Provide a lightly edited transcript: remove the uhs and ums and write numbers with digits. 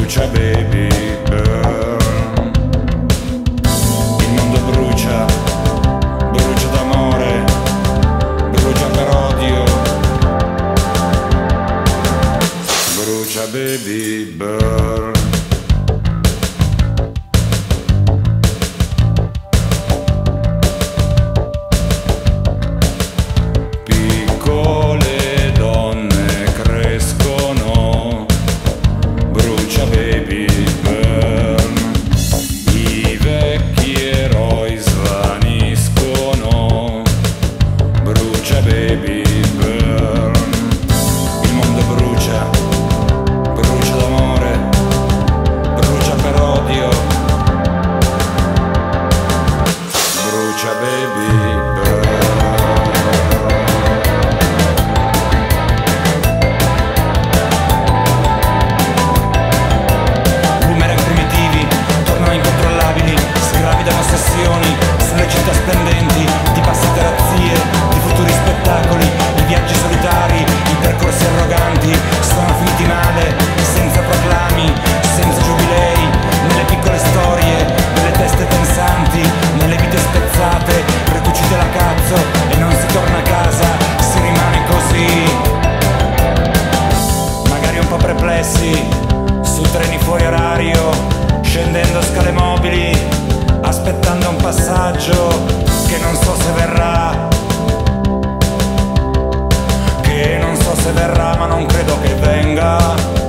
brucia baby burn. Il mondo brucia, brucia d'amore, brucia per odio, brucia baby burn. Baby burn. Il mondo brucia, brucia d'amore, brucia per odio, brucia baby burn. Boomerang primitivi tornano incontrollabili, sgravidano ossessioni sulle città splendenti di passate razzie, di futuri spettacoli, i viaggi solitari, i percorsi arroganti sono finiti male, senza proclami, senza giubilei, nelle piccole storie, nelle teste pensanti, nelle vite spezzate, ricucite la cazzo e non si torna a casa, si rimane così, magari un po' perplessi, su treni fuori orario, scendendo scale mobili, aspettando un passaggio che non so se verrà, ma non credo che venga.